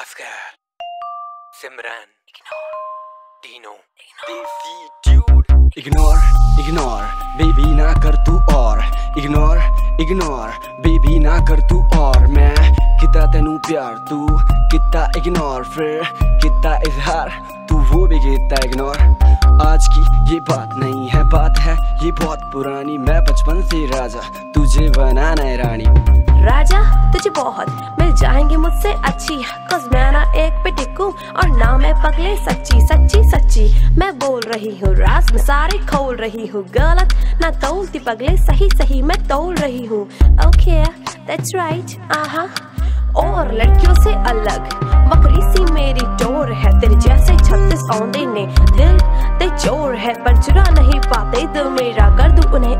Asgar, Simran, Dino, Desi dude. Ignore baby ना कर तू और इग्नोर बेबी ना कर तू और मैं कितना तेनू प्यार तू कितना इग्नोर फिर कितना इजहार तू वो भी कितना इग्नोर। आज की ये बात नहीं है, बात है ये बहुत पुरानी। मैं बचपन से राजा तुझे बनाना है रानी। राजा तुझे बहुत मिल जाएंगे मुझसे अच्छी, cause मैं ना एक पे टिकूं और ना मैं पगले सच्ची सच्ची सच्ची। मैं बोल रही हूँ राज में सारे खोल रही हूँ, गलत ना तोलती पगले सही सही मैं तोल रही हूँ। ओके दैट्स राइट आहा। और लड़कियों से अलग बकरी सी मेरी टोर है, तेरे जैसे 36 औंधे ने दिल ते चोर है, पर चुरा नहीं पाते दिल मेरा। कर दूं उन्हें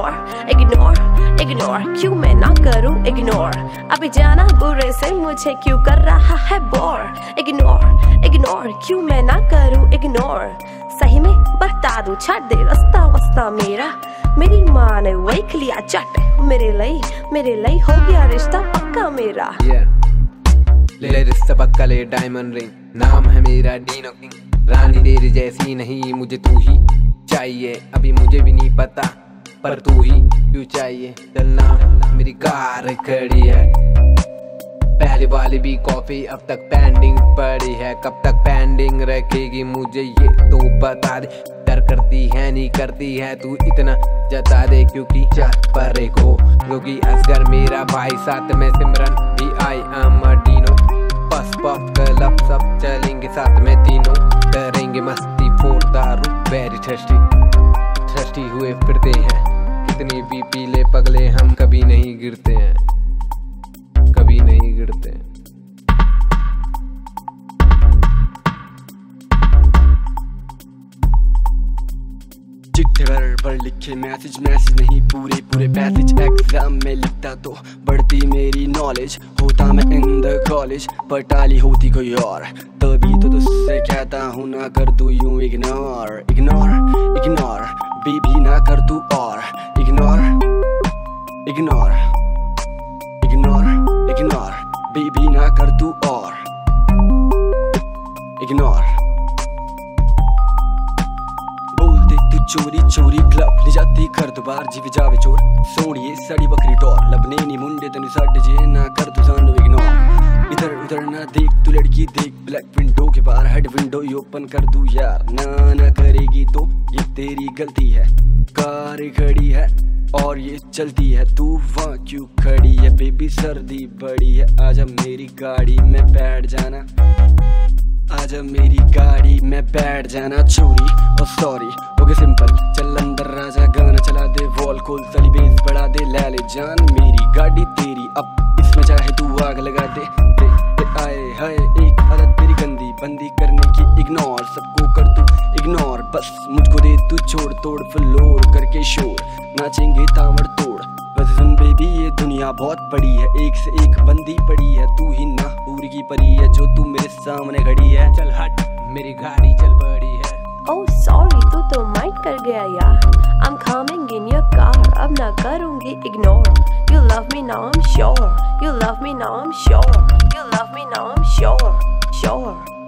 इग्नोर क्यों मैं ना करूं इग्नोर। अभी जाना बुरे से मुझे क्यों कर रहा है बोर। इग्नोर क्यों मैं ना करूं इग्नोर। सही में बता दूं छाड़ दे रास्ता वस्ता मेरा। मेरी माँ ने देख लिया चट मेरे लिए हो गया रिश्ता पक्का मेरा। ले रिश्ता पक्का ले डायमंड रिंग, नाम है मेरा डीनो किंग। रानी तेरी जैसी नहीं मुझे तू ही चाहिए, अभी मुझे भी नहीं पता पर तू ही क्यों चाहिए। चलना मेरी कार खड़ी है, पहले वाली भी कॉफी अब तक पेंडिंग पड़ी है। कब तक पेंडिंग रखेगी मुझे ये तो बता दे। डर करती है नहीं करती है तू इतना जता दे, क्योंकि चाट पर को क्योंकि असगर मेरा भाई साथ में सिमरन भी आई एम डीनो। बस पफ क्लब सब चलेंगे साथ में तीनों, करेंगे मस्ती फोर दारू वेरी थर्स्टी हुए फिरते हैं। कितनी भी पीले पगले हम कभी नहीं गिरते हैं, कभी नहीं गिरते हैं। चिट्ठे पर लिखे मैसेज नहीं पूरे पैसेज। एग्जाम में लिखता तो बढ़ती मेरी नॉलेज, होता मैं इन द कॉलेज पर टाली होती कोई और। तभी तो तुझसे कहता हूँ ना कर तू यूं इग्नोर बेबी ना कर तू और इग्नोर बेबी ना कर तू और इग्नोर। बोलते तू चोरी क्लब ले जाती कर दो बार जीव जावे चोर। सोनिए सड़ी बकरी टोर लबने नी मुंडे तेन साढ़े जे ना कर तू सानू इग्नोर। इधर उधर ना देख तू लड़की देख, ब्लैक विंडो के बाहर हेड विंडो ही ओपन कर दूं यार। ना करेगी तो ये तेरी गलती है। कार खड़ी है और ये चलती है, तू वहाँ क्यों खड़ी है। बेबी सर्दी बड़ी है, आजा मेरी गाड़ी में बैठ जाना, आजा मेरी गाड़ी में बैठ जाना। चोरी और सॉरी ओके सिंपल चल अंदर राजा, गाना चला दे वॉल खोल तली बेस बढ़ा दे। ले जान मेरी गाड़ी तेरी, अब इसमें चाहे तू आग लगा दे। आए हाय एक आदत तेरी गंदी बंदी करने की, इग्नोर सबको कर तू इग्नोर। बस मुझको दे तू छोड़ तोड़ फ्लोर करके शोर नाचेंगे तामड़ तोड़। बस सुन बेबी ये दुनिया बहुत बड़ी है, एक से एक बंदी पड़ी है। तू ही ना पूरी की परी है जो तू मेरे सामने खड़ी है। चल हट मेरी गाड़ी चल बड़ी है। Oh sorry तू तो माइंड कर गया यार। I'm coming in your car, अब ना करूँगी ignore. You love me now I'm sure, you love me now I'm sure, you love me now I'm sure.